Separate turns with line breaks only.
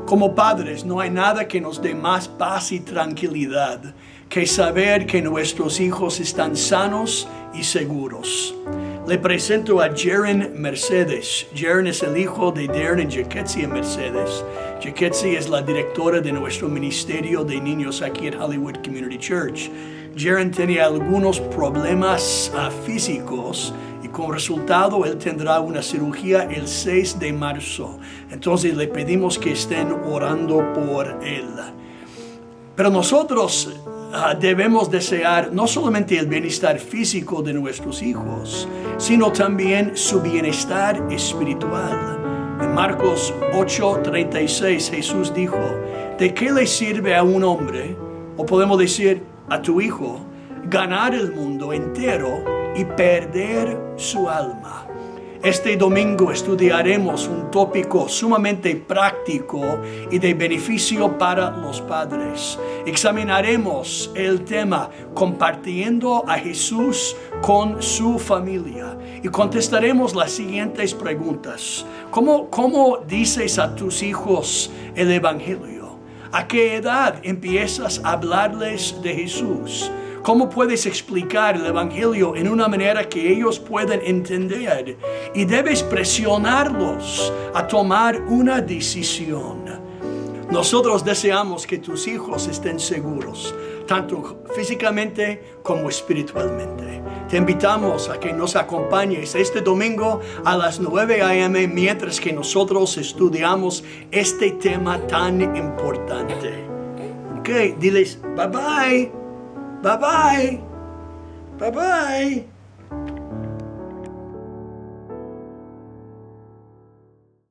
Como padres, no hay nada que nos dé más paz y tranquilidad que saber que nuestros hijos están sanos y seguros. Le presento a Jaren Mercedes. Jaren es el hijo de Darren y Jacquetsia Mercedes. Jacquetsia es la directora de nuestro ministerio de niños aquí en Hollywood Community Church. Jaren tenía algunos problemas físicos y como resultado él tendrá una cirugía el 6 de marzo. Entonces le pedimos que estén orando por él. Pero nosotros debemos desear no solamente el bienestar físico de nuestros hijos, sino también su bienestar espiritual. En Marcos 8:36 Jesús dijo, ¿de qué le sirve a un hombre, o podemos decir a tu hijo, ganar el mundo entero y perder su alma? Este domingo estudiaremos un tópico sumamente práctico y de beneficio para los padres. Examinaremos el tema compartiendo a Jesús con su familia y contestaremos las siguientes preguntas. ¿Cómo dices a tus hijos el Evangelio? ¿A qué edad empiezas a hablarles de Jesús? ¿Cómo puedes explicar el Evangelio en una manera que ellos puedan entender? Y debes presionarlos a tomar una decisión. Nosotros deseamos que tus hijos estén seguros, tanto físicamente como espiritualmente. Te invitamos a que nos acompañes este domingo a las 9 a.m. mientras que nosotros estudiamos este tema tan importante. Ok, diles bye bye. Bye-bye. Bye-bye.